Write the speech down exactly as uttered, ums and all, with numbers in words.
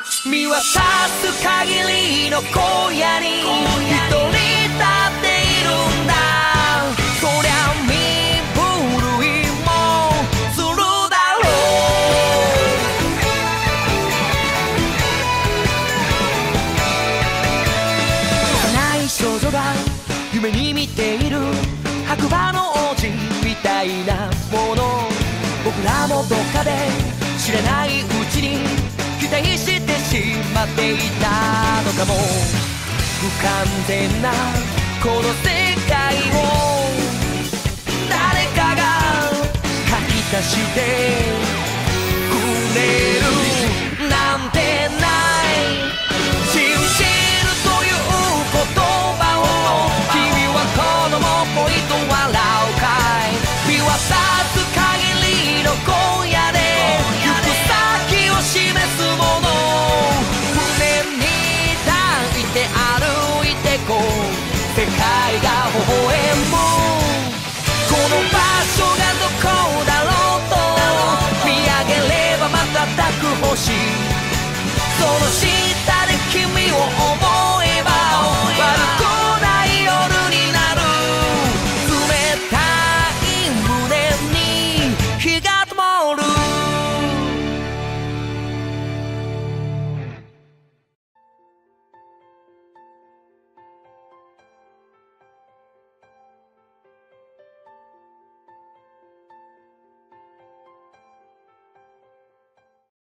見渡す限りの荒野に一人立っているんだ。そりゃ身震いもするだろう。幼い少女が夢に見ている白馬の王子みたいなもの、僕らもどっかで知らないうちに期待してしまっていたのかも。不完全なこの世界を誰かが書き足してくれる。